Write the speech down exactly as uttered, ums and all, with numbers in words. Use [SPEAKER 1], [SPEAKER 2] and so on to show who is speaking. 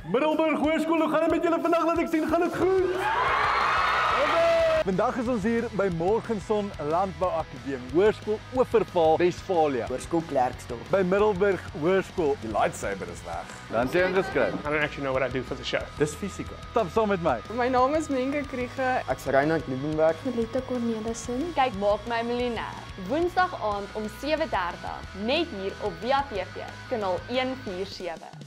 [SPEAKER 1] Middelburg Hoërskool, hoe gaan dit met julle vandag? Laat ek sien, gaan dit goed? Vandag is ons hier by Morgenson Landbouakademie, Hoërskool Oeverval, Westfalia.
[SPEAKER 2] Hoërskool Klerksdorp.
[SPEAKER 1] By Middelburg Hoërskool.
[SPEAKER 3] Die lightsaber is weg.
[SPEAKER 1] Dan sê ek geskryf.
[SPEAKER 4] I don't actually know what I do for the show.
[SPEAKER 3] Dis fisika.
[SPEAKER 1] Stap saam met my.
[SPEAKER 5] My naam is Menke Kriege.
[SPEAKER 2] Ek's Reinhard Liebenberg.
[SPEAKER 6] Melita Cornelissen.
[SPEAKER 7] Kyk Maak My Miljonair. Woensdag aand om sewe dertig, net hier op V A T V, kanaal honderd vyf sewe.